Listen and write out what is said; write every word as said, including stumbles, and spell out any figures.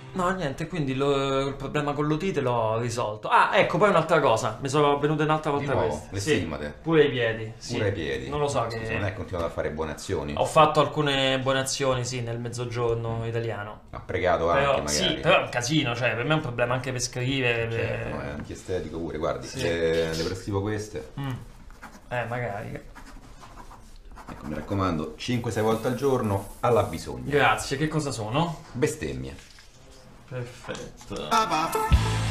No, niente, quindi lo- il problema con l'otite l'ho risolto. Ah, ecco, poi un'altra cosa. Mi sono venuta un'altra Di volta nuovo, questa. le Sì, stigmate, pure i piedi. Sì. pure ai piedi. Non lo so Scusa, non è che... continuato a fare buone azioni? Ho fatto alcune buone azioni, sì, nel mezzogiorno italiano. Ha pregato anche Però, sì, magari. però è un casino, cioè, per me è un problema anche per scrivere. Certo, no, è per- antiestetico pure, guardi, Sì. le, le prescrivo queste. Mm. Eh, magari. Ecco, mi raccomando, cinque sei volte al giorno alla bisogna. Grazie, che cosa sono? Bestemmie. Perfetto.